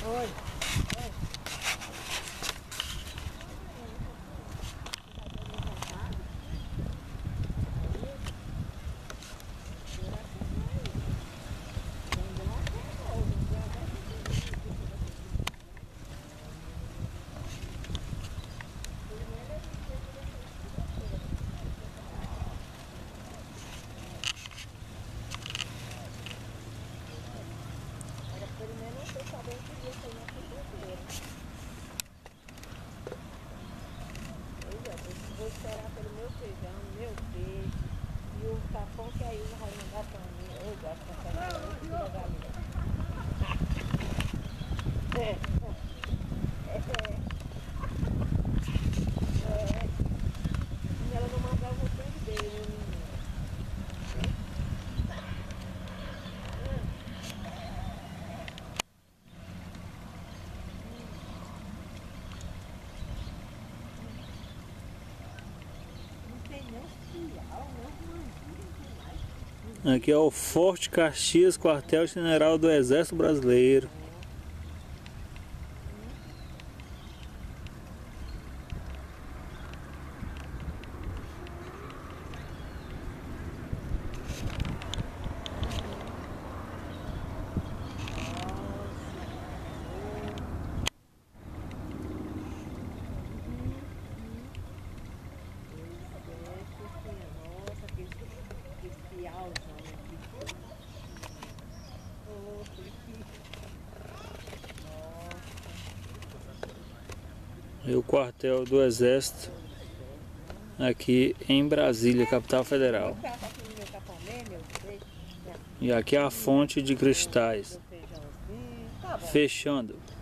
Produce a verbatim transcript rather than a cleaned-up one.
Oi. Vou esperar pelo meu feijão, meu peixe e o capão que aí vai mandar pra mim. Eu gosto de passar isso da galinha. É. É. É. E ela não mandava o tempo dele, menina. Aqui é o Forte Caxias, quartel-general do Exército Brasileiro. E o quartel do Exército aqui em Brasília, capital federal. E aqui é a fonte de cristais. Fechando.